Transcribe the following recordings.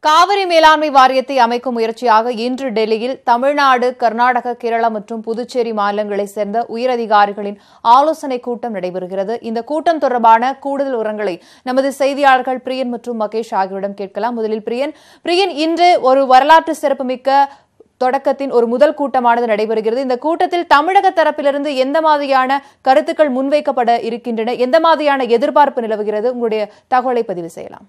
காவிரி மேலாண்மை வாரியத்தை அமைக்கும் முயற்சியாக இன்று டெல்லியில் தமிழ்நாடு, கர்நாடகா, கேரளா மற்றும் புதுச்சேரி மாநிலங்களைச் சேர்ந்த உயரதிகாரிகளின் ஆலோசனைக் கூட்டம் நடைபெறுகிறது. இந்த கூட்டம் தொடர்பான கூடுதல் விவரங்களை நமது செய்தியாளர்கள் பிரியன் மற்றும் மகேஷ் ஆகியோரிடம் கேட்கலாம். முதலில் பிரியன், இன்று ஒரு வரலாற்று சிறப்புமிக்க தொடக்கத்தின் ஒரு முதல் கூட்டமானது நடைபெறுகிறது. இந்த கூட்டத்தில் தமிழக தரப்பிலிருந்து எந்த மாதிரியான கருத்துக்கள் முன்வைக்கப்பட இருக்கின்றன, எந்த மாதிரியான எதிர்பார்ப்பு நிலவுகிறது? உங்களுடைய தகவலை பதிவு செய்யலாம்.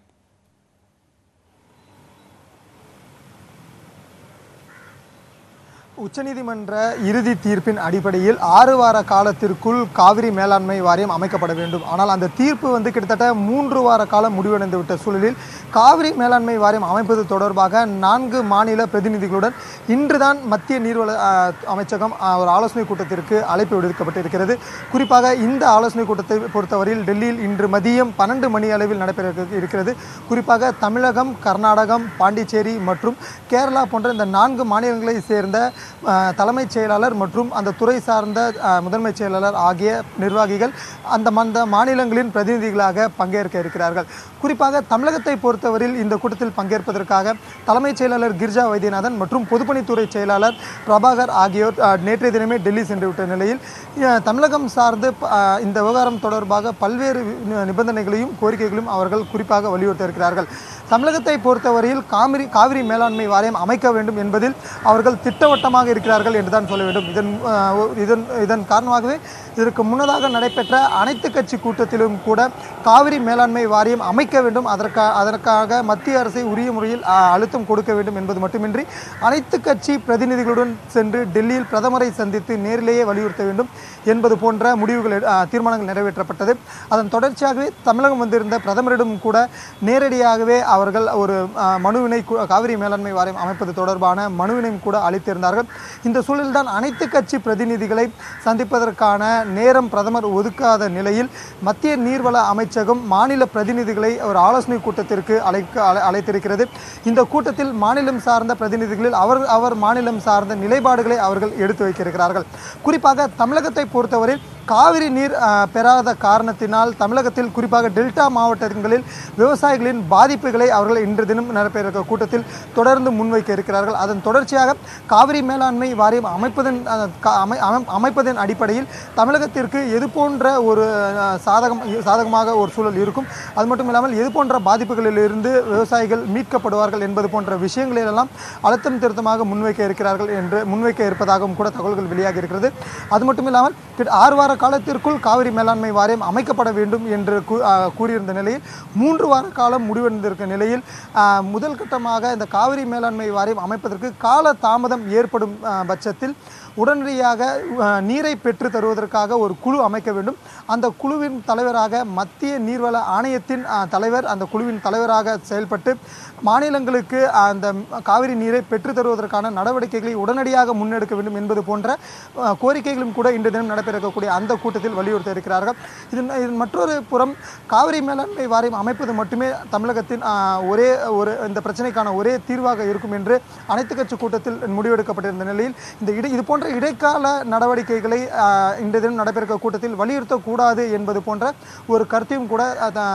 உச்சநீதிமன்ற இறுதி தீர்ப்பின் அடிப்படையில் 6 வார காலத்திற்குள் காவிரி மேலாண்மை வாரியம் அமைக்கப்பட வேண்டும். ஆனால் அந்த தீர்ப்பு கிட்டத்தட்ட 3 வார காலம் முடிவடைந்து விட்ட சூழலில் காவிரி மேலாண்மை வாரியம் அமைப்பது தொடர்பாக 4 மாநில பிரதிநிதிகளுடன் இன்றுதான் மத்திய நீர்வள அமைச்சகம் ஒரு ஆலோசனை கூட்டத்திற்கு அழைப்பு விடுக்கப்பட்டிருக்கிறது. குறிப்பாக இந்த ஆலோசனை கூட்டத்தை பொறுத்தவரையில் டெல்லியில் இன்று மதியம் 12 மணி அளவில் நடைபெற இருக்கிறது. குறிப்பாக தமிழகம், கர்நாடகம், பாண்டிச்சேரி மற்றும் கேரளா போன்ற இந்த 4 மாநிலங்களை சேர்ந்த தலைமைச் செயலாளர் மற்றும் அந்த துறை சார்ந்த முதன்மைச் செயலாளர் ஆகிய நிர்வாகிகள் அந்த மாநிலங்களின் பிரதிநிதிகளாக பங்கேற்க இருக்கிறார்கள். குறிப்பாக தமிழகத்தை பொறுத்தவரையில் இந்த கூட்டத்தில் பங்கேற்பதற்காக தலைமைச் செயலாளர் கிரிஜா வைத்தியநாதன் மற்றும் பொதுப்பணித்துறை செயலாளர் பிரபாகர் ஆகியோர் நேற்றைய தினமே டெல்லி சென்றுவிட்ட நிலையில் தமிழகம் சார்ந்து இந்த விவகாரம் தொடர்பாக பல்வேறு நிபந்தனைகளையும் கோரிக்கைகளையும் அவர்கள் குறிப்பாக வலியுறுத்த இருக்கிறார்கள். தமிழகத்தை பொறுத்தவரையில் காவிரி மேலாண்மை வாரியம் அமைக்க வேண்டும் என்பதில் அவர்கள் திட்டவட்டமாக இருக்கிறார்கள் என்றுதான் சொல்ல வேண்டும். இதன் காரணமாகவே இதற்கு முன்னதாக நடைபெற்ற அனைத்து கட்சி கூட்டத்திலும் கூட காவிரி மேலாண்மை வாரியம் அமைக்க வேண்டும், அதற்காக மத்திய அரசை உரிய முறையில் அழுத்தம் கொடுக்க வேண்டும் என்பது மட்டுமின்றி அனைத்து கட்சி பிரதிநிதிகளுடன் சென்று டெல்லியில் பிரதமரை சந்தித்து நேரிலேயே வலியுறுத்த வேண்டும் என்பது போன்ற தீர்மானங்கள் நிறைவேற்றப்பட்டது. அதன் தொடர்ச்சியாகவே தமிழகம் வந்திருந்த பிரதமரிடம் கூட நேரடியாகவே அவர்கள் ஒரு மனுவினை காவிரி மேலாண்மை வாரியம் அமைப்பது தொடர்பான மனுவினையும் கூட அளித்திருந்தார்கள். இந்த சூழலில்தான் அனைத்து கட்சி பிரதிநிதிகளை சந்திப்பதற்கான நேரம் பிரதமர் ஒதுக்காத நிலையில் மத்திய நீர்வள அமைச்சகம் மாநில பிரதிநிதிகளை ஒரு ஆலோசனை கூட்டத்திற்கு அழைத்திருக்கிறது. இந்த கூட்டத்தில் மாநிலம் சார்ந்த பிரதிநிதிகளில் அவர் மாநிலம் சார்ந்த நிலைப்பாடுகளை அவர்கள் எடுத்து வைக்கிறார்கள். குறிப்பாக தமிழகத்தை பொறுத்தவரை காவிரி நீர் பெறாத காரணத்தினால் தமிழகத்தில் குறிப்பாக டெல்டா மாவட்டங்களில் விவசாயிகளின் பாதிப்புகளை அவர்கள் இன்று தினம் நடைபெற கூட்டத்தில் தொடர்ந்து முன்வைக்க இருக்கிறார்கள். அதன் தொடர்ச்சியாக காவிரி மேலாண்மை வாரியம் அமைப்பதன் அடிப்படையில் தமிழகத்திற்கு எது போன்ற ஒரு சாதகமாக ஒரு சூழல் இருக்கும், அது மட்டும் இல்லாமல் எது போன்ற பாதிப்புகளிலிருந்து விவசாயிகள் மீட்கப்படுவார்கள் என்பது போன்ற விஷயங்களெல்லாம் அழுத்தம் திருத்தமாக முன்வைக்க இருப்பதாகவும் கூட தகவல்கள் வெளியாகி இருக்கிறது. அது மட்டும் இல்லாமல் 6 வார காலத்திற்குள் காவிரி மேலாண்மை வாரியம் அமைக்கப்பட வேண்டும் என்று கூறியிருந்த நிலையில் 3 வார காலம் முடிவடைந்திருக்க நிலையில் முதல் கட்டமாக இந்த காவிரி மேலாண்மை வாரியம் அமைப்பதற்கு கால தாமதம் ஏற்படும் பட்சத்தில் உடனடியாக நீரை பெற்று தருவதற்காக ஒரு குழு அமைக்க வேண்டும். அந்த குழுவின் தலைவராக மத்திய நீர்வள ஆணையத்தின் தலைவர் அந்த குழுவின் தலைவராக செயல்பட்டு மாநிலங்களுக்கு அந்த காவிரி நீரை பெற்று தருவதற்கான நடவடிக்கைகளை உடனடியாக முன்னெடுக்க வேண்டும் என்பது போன்ற கோரிக்கைகளும் கூட இன்று தினம் நடைபெறக்கூடிய அந்த கூட்டத்தில் வலியுறுத்த இருக்கிறார்கள். இதன் மற்றொரு புறம் காவிரி மேலாண்மை வாரியம் அமைப்பது மட்டுமே தமிழகத்தின் இந்த பிரச்சனைக்கான ஒரே தீர்வாக இருக்கும் என்று அனைத்து கட்சி கூட்டத்தில் முடிவெடுக்கப்பட்டிருந்த நிலையில் இது போன்ற இடைக்கால நடவடிக்கைகளை இன்று தினம் நடைபெற கூட்டத்தில் வலியுறுத்தக்கூடாது என்பது போன்ற ஒரு கருத்தையும் கூட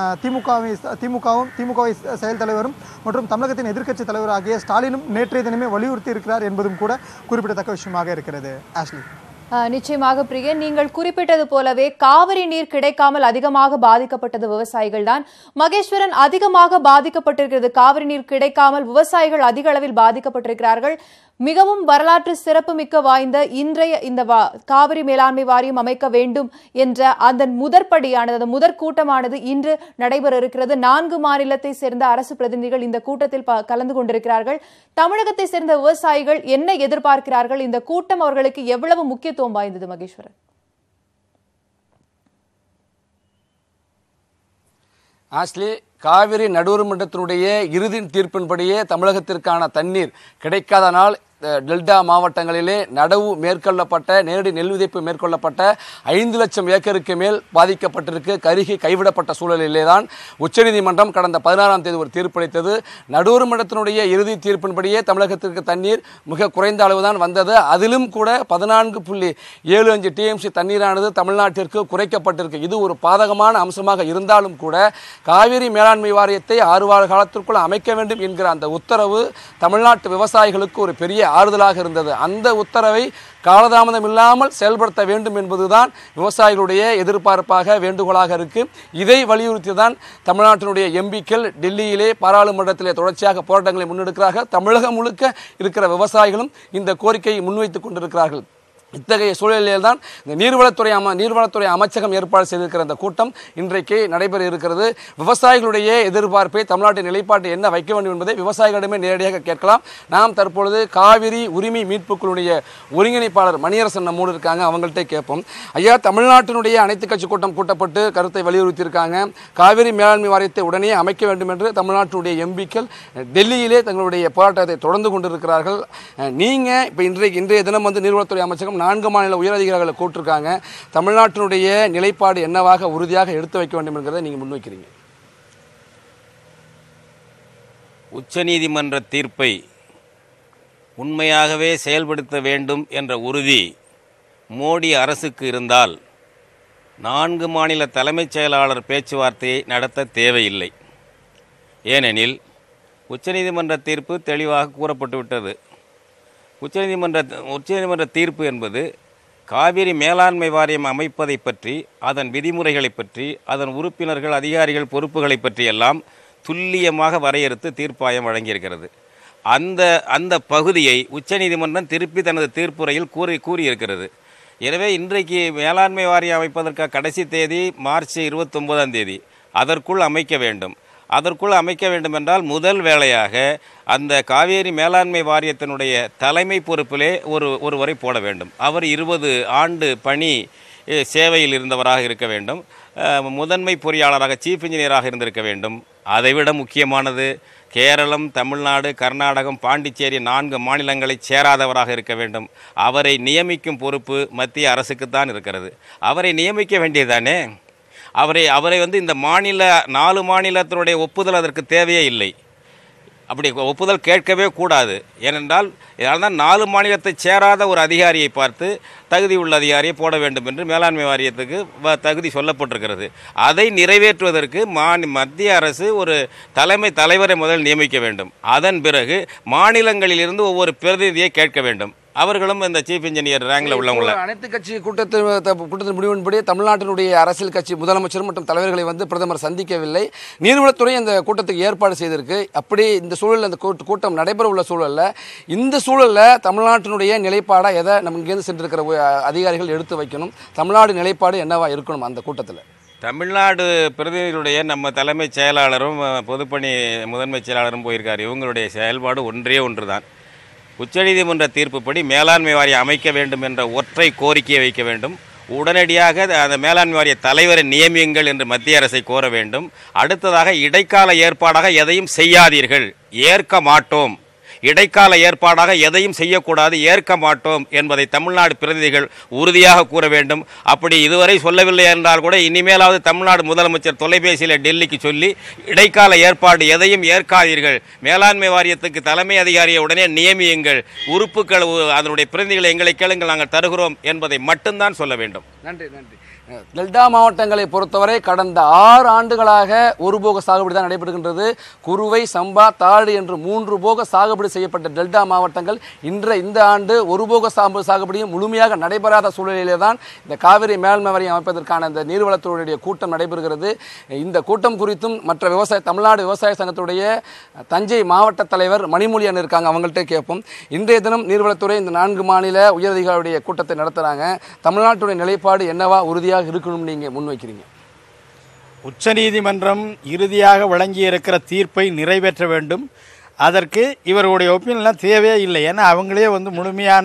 திமுகவை செயல் தலைவரும் மற்றும் தமிழகத்தின் எதிர்க்கட்சி தலைவர் ஆகிய ஸ்டாலினும் நேற்றைய தினமே வலியுறுத்தி இருக்கிறார் என்பதும் கூட குறிப்பிடத்தக்க விஷயமாக இருக்கிறது. ஆஷ்லி, நிச்சயமாக பிரியன், நீங்கள் குறிப்பிட்டது போலவே காவிரி நீர் கிடைக்காமல் அதிகமாக பாதிக்கப்பட்டது விவசாயிகள் தான். மகேஸ்வரன், அதிகமாக பாதிக்கப்பட்டிருக்கிறது காவிரி நீர் கிடைக்காமல் விவசாயிகள் அதிக அளவில் பாதிக்கப்பட்டிருக்கிறார்கள். மிகவும் வரலாற்று சிறப்புமிக்க வாய்ந்த இன்றைய இந்த காவிரி மேலாண்மை வாரியம் அமைக்க வேண்டும் என்ற அந்த முதற்படியானது முதற் கூட்டமானது இன்று நடைபெற இருக்கிறது. 4 மாநிலத்தை சேர்ந்த அரசு பிரதிநிதிகள் இந்த கூட்டத்தில் கலந்து கொண்டிருக்கிறார்கள். தமிழகத்தை சேர்ந்த விவசாயிகள் என்ன எதிர்பார்க்கிறார்கள்? இந்த கூட்டம் அவர்களுக்கு எவ்வளவு முக்கியத்துவம் வாய்ந்தது? மகேஸ்வரன், ஆஸ்லி, காவிரி நடுவர் மன்றத்தினுடைய இறுதி தீர்ப்பின்படியே தமிழகத்திற்கான தண்ணீர் கிடைக்காதனால் டெல்டா மாவட்டங்களிலே நடவு மேற்கொள்ளப்பட்ட நேரடி நெல் விதைப்பு மேற்கொள்ளப்பட்ட 5 லட்சம் ஏக்கருக்கு மேல் பாதிக்கப்பட்டிருக்கு, கருகி கைவிடப்பட்ட சூழலிலே தான் உச்சநீதிமன்றம் கடந்த 16ஆம் தேதி ஒரு தீர்ப்பளித்தது. நடுவர் மன்றத்தினுடைய இறுதி தீர்ப்பின்படியே தமிழகத்திற்கு தண்ணீர் மிக குறைந்த அளவுதான் வந்தது. அதிலும் கூட 14.75 TMC தண்ணீரானது தமிழ்நாட்டிற்கு குறைக்கப்பட்டிருக்கு. இது ஒரு பாதகமான அம்சமாக இருந்தாலும் கூட காவிரி மேலாண்மை வாரியத்தை 6 வார காலத்திற்குள் அமைக்க வேண்டும் என்கிற அந்த உத்தரவு தமிழ்நாட்டு விவசாயிகளுக்கு ஒரு பெரிய ஆறுதலாக இருந்தது. அந்த உத்தரவை காலதாமதம் இல்லாமல் செயல்படுத்த வேண்டும் என்பதுதான் விவசாயிகளுடைய எதிர்பார்ப்பாக வேண்டுகோளாக இருக்கு. இதை வலியுறுத்தி தான் தமிழ்நாட்டினுடைய எம்பிக்கள் டெல்லியிலே பாராளுமன்றத்திலே தொடர்ச்சியாக போராட்டங்களை முன்னெடுக்கிறார்கள். தமிழகம் முழுக்க இருக்கிற விவசாயிகளும் இந்த கோரிக்கையை முன்வைத்துக் கொண்டிருக்கிறார்கள். இத்தகைய சூழலில் தான் இந்த நீர்வளத்துறை அமைச்சகம் ஏற்பாடு செய்திருக்கிற இந்த கூட்டம் இன்றைக்கு நடைபெற இருக்கிறது. விவசாயிகளுடைய எதிர்பார்ப்பை, தமிழ்நாட்டின் நிலைப்பாட்டை என்ன வைக்க வேண்டும் என்பதை விவசாயிகளிடமே நேரடியாக கேட்கலாம். நாம் தற்பொழுது காவிரி உரிமை மீட்புக்குழுடைய ஒருங்கிணைப்பாளர் மணியரசன் நம்மோடு இருக்காங்க, அவங்கள்ட்ட கேட்போம். ஐயா, தமிழ்நாட்டினுடைய அனைத்து கட்சி கூட்டம் கூட்டப்பட்டு கருத்தை வலியுறுத்தியிருக்காங்க. காவிரி மேலாண்மை வாரியத்தை உடனே அமைக்க வேண்டும் என்று தமிழ்நாட்டினுடைய எம்பிக்கள் டெல்லியிலே தங்களுடைய போராட்டத்தை தொடர்ந்து கொண்டிருக்கிறார்கள். நீங்க இப்போ இன்றைய தினம் நீர்வளத்துறை அமைச்சகம் 4 மாநில உயரதிகாரிகளை கூட்டிருக்காங்க. தமிழ்நாட்டினுடைய நிலைப்பாடு என்னவாக உறுதியாக எடுத்து வைக்க வேண்டும் என்கிறதை நீங்க முன்வைக்கிறீங்க? உச்சநீதிமன்ற தீர்ப்பை உண்மையாகவே செயல்படுத்த வேண்டும் என்ற உறுதி மோடி அரசுக்கு இருந்தால் 4 மாநில தலைமைச் செயலாளர் பேச்சுவார்த்தையை நடத்த தேவையில்லை. ஏனெனில் உச்சநீதிமன்ற தீர்ப்பு தெளிவாக கூறப்பட்டுவிட்டது. உச்சநீதிமன்ற தீர்ப்பு என்பது காவிரி மேலாண்மை வாரியம் அமைப்பதை பற்றி, அதன் விதிமுறைகளை பற்றி, அதன் உறுப்பினர்கள், அதிகாரிகள், பொறுப்புகளை பற்றியெல்லாம் துல்லியமாக வரையறுத்து தீர்ப்பாயம் வழங்கியிருக்கிறது. அந்த பகுதியை உச்சநீதிமன்றம் திருப்பி தனது தீர்ப்புரையில் கூறியிருக்கிறது. எனவே இன்றைக்கு மேலாண்மை வாரியம் அமைப்பதற்காக கடைசி தேதி மார்ச் 29ஆம் தேதி. அதற்குள் அமைக்க வேண்டும். என்றால் முதல் வேளையாக அந்த காவேரி மேலாண்மை வாரியத்தினுடைய தலைமை பொறுப்பிலே ஒருவரை போட வேண்டும். அவர் 20 ஆண்டு பணி சேவையில் இருந்தவராக இருக்க வேண்டும். முதன்மை பொறியாளராக, சீஃப் இன்ஜினியராக இருந்திருக்க வேண்டும். அதைவிட முக்கியமானது, கேரளம், தமிழ்நாடு, கர்நாடகம், பாண்டிச்சேரி 4 மாநிலங்களை சேராதவராக இருக்க வேண்டும். அவரை நியமிக்கும் பொறுப்பு மத்திய அரசுக்குத்தான் இருக்கிறது. அவரை நியமிக்க வேண்டியதானே. அவரை இந்த 4 மாநிலத்தினுடைய ஒப்புதல் அதற்கு தேவையே இல்லை. அப்படி ஒப்புதல் கேட்கவே கூடாது. ஏனென்றால் இதனால்தான் 4 மாநிலத்தை சேராத ஒரு அதிகாரியை பார்த்து தகுதி உள்ள அதிகாரியை போட வேண்டும் என்று மேலாண்மை வாரியத்துக்கு தகுதி சொல்லப்பட்டிருக்கிறது. அதை நிறைவேற்றுவதற்கு மத்திய அரசு ஒரு தலைவரை முதல் நியமிக்க வேண்டும். அதன் பிறகு மாநிலங்களிலிருந்து ஒவ்வொரு பிரதிநிதியை கேட்க வேண்டும். அவர்களும் இந்த சீஃப் இன்ஜினியர் ரேங்கில் உள்ளவங்க. அனைத்து கட்சி கூட்டத்தின் முடிவின்படி தமிழ்நாட்டினுடைய அரசியல் கட்சி முதலமைச்சர் மற்றும் தலைவர்களை பிரதமர் சந்திக்கவில்லை. நீர்வளத்துறை இந்த கூட்டத்துக்கு ஏற்பாடு செய்திருக்கு. அப்படி இந்த சூழலில் அந்த கூட்டம் நடைபெற உள்ள சூழலில், இந்த சூழலில் தமிழ்நாட்டினுடைய நிலைப்பாடாக எதை நம்ம இங்கேருந்து சென்றிருக்கிற அதிகாரிகள் எடுத்து வைக்கணும்? தமிழ்நாடு நிலைப்பாடு என்னவா இருக்கணும் அந்த கூட்டத்தில்? தமிழ்நாடு பிரதிநிதிகளுடைய நம்ம தலைமைச் செயலாளரும் பொதுப்பணி முதன்மை செயலாளரும் போயிருக்கார். இவங்களுடைய செயல்பாடு ஒன்று தான். உச்சநீதிமன்ற தீர்ப்புப்படி மேலாண்மை வாரியம் அமைக்க வேண்டும் என்ற ஒற்றை கோரிக்கையை வைக்க வேண்டும். உடனடியாக அந்த மேலாண்மை வாரிய தலைவரை நியமியுங்கள் என்று மத்திய அரசை கோர வேண்டும். அடுத்ததாக இடைக்கால ஏற்பாடாக எதையும் செய்யாதீர்கள், ஏற்க மாட்டோம். இடைக்கால ஏற்பாடாக எதையும் செய்யக்கூடாது, ஏற்க மாட்டோம் என்பதை தமிழ்நாடு பிரதிநிதிகள் உறுதியாக கூற வேண்டும். அப்படி இதுவரை சொல்லவில்லை என்றால் கூட இனிமேலாவது தமிழ்நாடு முதலமைச்சர் தொலைபேசியில் டெல்லிக்கு சொல்லி இடைக்கால ஏற்பாடு எதையும் ஏற்காதீர்கள், மேலாண்மை வாரியத்துக்கு தலைமை அதிகாரியை உடனே நியமியுங்கள், உறுப்புகள் அதனுடைய பிரதிநிதிகளை எங்களை கேளுங்கள், நாங்கள் தருகிறோம் என்பதை மட்டும்தான் சொல்ல வேண்டும். நன்றி. டெல்டா மாவட்டங்களை பொறுத்தவரை கடந்த 6 ஆண்டுகளாக ஒருபோக சாகுபடி தான் நடைபெறுகின்றது. குறுவை, சம்பா, தாழ் என்று 3 போக சாகுபடி செய்யப்பட்ட டெல்டா மாவட்டங்கள் இந்த ஆண்டு ஒருபோக சாகுபடியும் முழுமையாக நடைபெறாத சூழலிலே தான் இந்த காவிரி மேலாண்மை வாரியம் அமைப்பதற்கான இந்த நீர்வளத்துறையுடைய கூட்டம் நடைபெறுகிறது. இந்த கூட்டம் குறித்தும் மற்ற தமிழ்நாடு விவசாய சங்கத்துடைய தஞ்சை மாவட்ட தலைவர் மணிமொழியன் இருக்காங்க, அவங்கள்ட்ட கேட்போம். இன்றைய தினம் நீர்வளத்துறை இந்த 4 மாநில உயரதிகாரிகளுடைய கூட்டத்தை நடத்துகிறாங்க. தமிழ்நாட்டுடைய நிலைப்பாடு என்னவா உறுதியாக இருக்கணும் நீங்க முன்வைக்கிறீங்க? உச்சநீதிமன்றம் இறுதியாக வழங்கியிருக்கிற தீர்ப்பை நிறைவேற்ற வேண்டும். அதற்கு இவருடைய ஒப்பீனியன்லாம் தேவையே இல்லை. ஏன்னா அவங்களே முழுமையான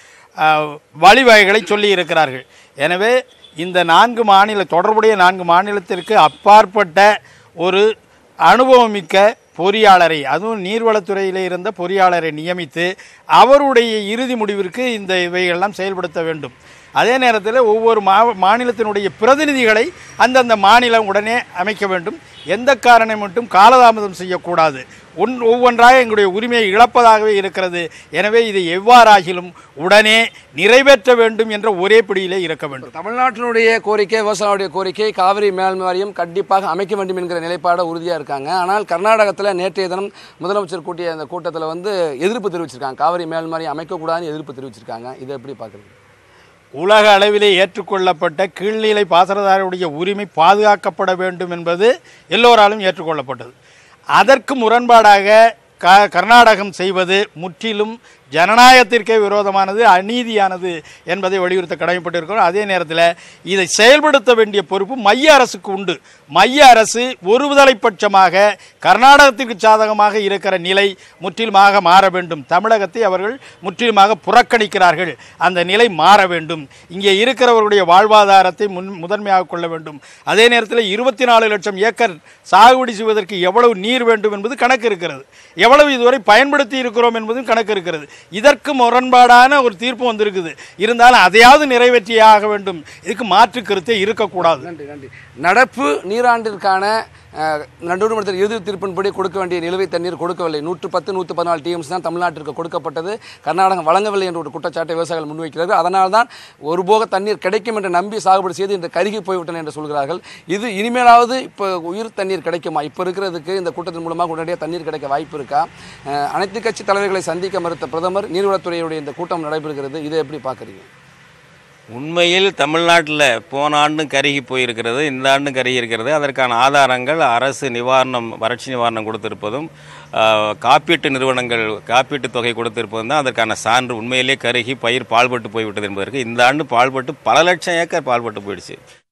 வழிவகைகளை சொல்லி இருக்கிறார்கள். எனவே இந்த 4 தொடர்புடைய 4 மாநிலத்திற்கு அப்பாற்பட்ட ஒரு அனுபவமிக்க பொறியாளரை, அதுவும் நீர்வளத்துறையிலே இருந்த பொறியாளரை நியமித்து அவருடைய இறுதி முடிவிற்கு இந்த இவைகளெல்லாம் செயல்படுத்த வேண்டும். அதே நேரத்தில் ஒவ்வொரு மாநிலத்தினுடைய பிரதிநிதிகளை அந்தந்த மாநிலம் உடனே அமைக்க வேண்டும். எந்த காரணம் மட்டும் காலதாமதம் செய்யக்கூடாது. ஒவ்வொன்றாக எங்களுடைய உரிமையை இழப்பதாகவே இருக்கிறது. எனவே இதை எவ்வாறாகிலும் உடனே நிறைவேற்ற வேண்டும் என்ற ஒரே பிடியிலே இருக்க வேண்டும். தமிழ்நாட்டினுடைய கோரிக்கை, விவசாயிகளுடைய கோரிக்கை, காவிரி மேலாண்மை வாரியம் கண்டிப்பாக அமைக்க வேண்டும் என்கிற நிலைப்பாடு உறுதியாக இருக்காங்க. ஆனால் கர்நாடகத்தில் நேற்றைய தினம் முதலமைச்சர் கூட்டிய அந்த கூட்டத்தில் எதிர்ப்பு தெரிவிச்சிருக்காங்க. காவிரி மேலாண்மை வாரியம் அமைக்கக்கூடாதுன்னு எதிர்ப்பு தெரிவிச்சிருக்காங்க. இதை எப்படி பார்க்குறீங்க? உலக அளவிலே ஏற்றுக்கொள்ளப்பட்ட கீழ்நிலை பாசனதாரருடைய உரிமை பாதுகாக்கப்பட வேண்டும் என்பது எல்லோராலும் ஏற்றுக்கொள்ளப்பட்டது. அதற்கு முரண்பாடாக கர்நாடகம் செய்வது முற்றிலும் ஜனநாயகத்திற்கே விரோதமானது, அநீதியானது என்பதை வலியுறுத்த கடமைப்பட்டிருக்கிறோம். அதே நேரத்தில் இதை செயல்படுத்த வேண்டிய பொறுப்பு மைய அரசுக்கு உண்டு. மைய அரசு ஒருதலைப்பட்சமாக கர்நாடகத்திற்கு சாதகமாக இருக்கிற நிலை முற்றிலுமாக மாற வேண்டும். தமிழகத்தை அவர்கள் முற்றிலுமாக புறக்கணிக்கிறார்கள். அந்த நிலை மாற வேண்டும். இங்கே இருக்கிறவர்களுடைய வாழ்வாதாரத்தை முதன்மையாக கொள்ள வேண்டும். அதே நேரத்தில் 24 லட்சம் ஏக்கர் சாகுபடி செய்வதற்கு எவ்வளவு நீர் வேண்டும் என்பது கணக்கு இருக்கிறது. எவ்வளவு இதுவரை பயன்படுத்தி இருக்கிறோம் என்பதும் கணக்கு இருக்கிறது. இதற்கு முரண்பாடான ஒரு தீர்ப்பு வந்திருக்குது. இருந்தாலும் அதையாவது நிறைவேற்றியாக வேண்டும். இதுக்கு மாற்று கருத்தே இருக்கக்கூடாது. நன்றி நன்றி. நடப்பு நீராண்டிற்கான நடுவர்மன்றத்தில் இறுதி தீர்ப்பின்படி கொடுக்க வேண்டிய நிலுவைத் தண்ணீர் கொடுக்கவில்லை. 110, 114 டிஎம்சி தான் தமிழ்நாட்டிற்கு கொடுக்கப்பட்டது. கர்நாடகம் வழங்கவில்லை என்ற ஒரு குற்றச்சாட்டை விவசாயிகள் முன்வைக்கிறார்கள். அதனால் தான் ஒருபோக தண்ணீர் கிடைக்கும் என்று நம்பி சாகுபடி செய்து இன்று கருகி போய்விட்டன என்று சொல்கிறார்கள். இது இனிமேலாவது இப்போ உயிர் தண்ணீர் கிடைக்குமா? இப்போ இருக்கிறதுக்கு இந்த கூட்டத்தின் மூலமாக உடனடியாக தண்ணீர் கிடைக்க வாய்ப்பு இருக்கா? அனைத்து கட்சி தலைவர்களை சந்திக்க மறுத்த பிரதமர், நீர்வளத்துறையுடைய இந்த கூட்டம் நடைபெறுகிறது. இதை எப்படி பார்க்குறீங்க? உண்மையில் தமிழ்நாட்டில் போன ஆண்டும் கருகி போயிருக்கிறது, இந்த ஆண்டும் கருகி இருக்கிறது. அதற்கான ஆதாரங்கள் அரசு நிவாரணம், வறட்சி நிவாரணம் கொடுத்திருப்பதும், காப்பீட்டு நிறுவனங்கள் காப்பீட்டு தொகை கொடுத்திருப்பதும் தான் அதற்கான சான்று. உண்மையிலே கருகி பயிர் பாழ்பட்டு போய்விட்டது என்பதற்கு இந்த ஆண்டு பாழ்பட்டு பல லட்சம் ஏக்கர் பாழ்பட்டு போயிடுச்சு.